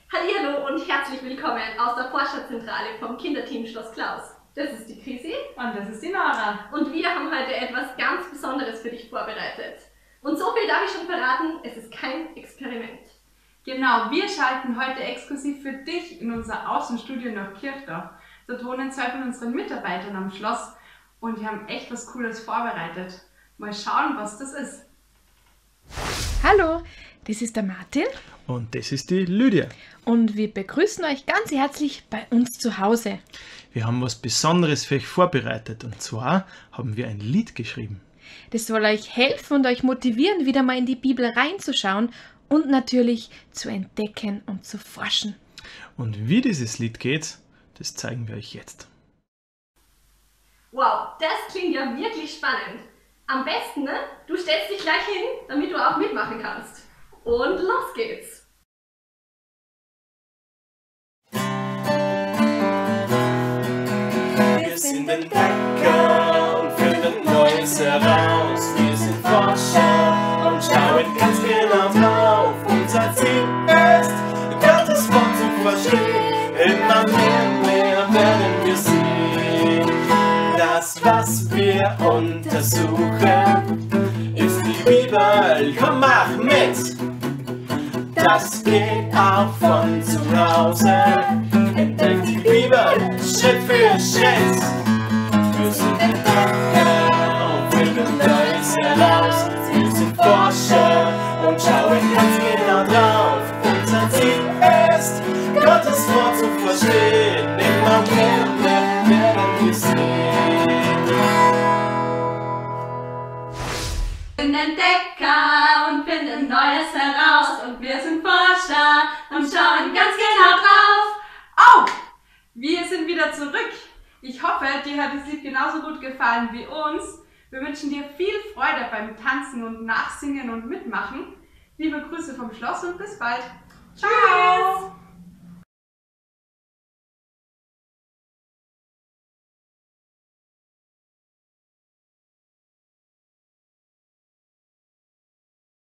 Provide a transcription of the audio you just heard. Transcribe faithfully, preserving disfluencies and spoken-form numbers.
Hallihallo und herzlich willkommen aus der Forscherzentrale vom Kinderteam Schloss Klaus. Das ist die Chrissy. Und das ist die Nora. Und wir haben heute etwas ganz Besonderes für dich vorbereitet. Und so viel darf ich schon verraten, es ist kein Experiment. Genau, wir schalten heute exklusiv für dich in unser Außenstudio nach Kirchdorf. Dort wohnen zwei von unseren Mitarbeitern am Schloss und wir haben echt was Cooles vorbereitet. Mal schauen, was das ist. Hallo, das ist der Martin. Und das ist die Lydia. Und wir begrüßen euch ganz herzlich bei uns zu Hause. Wir haben was Besonderes für euch vorbereitet und zwar haben wir ein Lied geschrieben. Das soll euch helfen und euch motivieren, wieder mal in die Bibel reinzuschauen und natürlich zu entdecken und zu forschen. Und wie dieses Lied geht, das zeigen wir euch jetzt. Wow, das klingt ja wirklich spannend. Am besten, ne? Du stellst dich gleich hin, damit du auch mitmachen kannst. Und los geht's! Wir sind Entdecker und finden Neues heraus. Wir sind Forscher und schauen ganz genau drauf. Unser Ziel ist, Gottes Wort zu verstehen. Immer mehr und mehr werden wir sehen. Das, was wir untersuchen, ist die Bibel. Komm, mach mit! Das geht auch von zu Hause. Entdeckt die Bibel Schritt für Schritt. Wir sind Entdecker und finden Neues heraus. Wir sind Forscher und schauen ganz genau drauf. Unser Ziel ist, Gottes Wort zu verstehen. Immer mehr und mehr werden wir sehen. Wir sind Entdecker und finden Neues heraus. Und wir sind Forscher und schauen ganz genau drauf. Oh, wir sind wieder zurück. Ich hoffe, dir hat das Lied genauso gut gefallen wie uns. Wir wünschen dir viel Freude beim Tanzen und Nachsingen und Mitmachen. Liebe Grüße vom Schloss und bis bald. Ciao!